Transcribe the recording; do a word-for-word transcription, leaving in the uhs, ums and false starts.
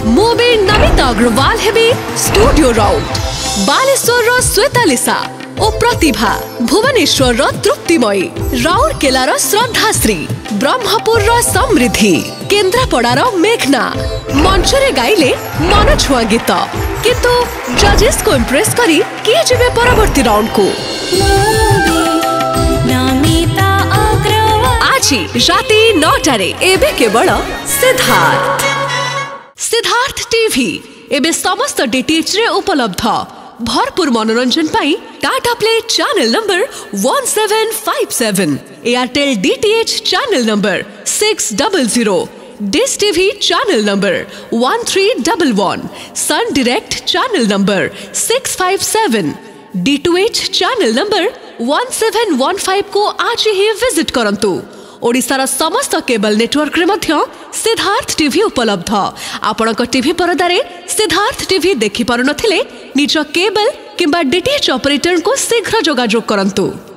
Movie Namita Agarwal हेबी studio round Baleswar रो श्वेतालिसा ओ प्रतिभा भुवनेश्वर रो तृप्तिमयी राउरकेलार श्रद्धाश्री ब्रह्मपुर रो समृद्धि केन्द्रापड़ा रो मेघना मंचरे गाइले मन छुआ गीत किंतु जजेस को इम्प्रेस करी किए जेबे परवर्ती राउंड को आज राति नौटारे एबे केवल सिद्धार्थ सिद्धार्थ टीवी एबे समस्त डीटीएच रे उपलब्ध भरपूर मनोरंजन पाई Tata play channel number one seven five seven Airtel DTH channel number six double zero dish TV channel number one three double one Sun Direct channel number six five seven D two H channel number one seven one five को आज ही visit करंतु। ओडिशार समस्त cable network रे मध्य Siddharth TV उपलब्ध। आपणक TV परदारे Siddharth TV देखि पारु नथिले निज केबल किंबा डीटीएच ऑपरेटर को शीघ्र जोगाजोग करंतु।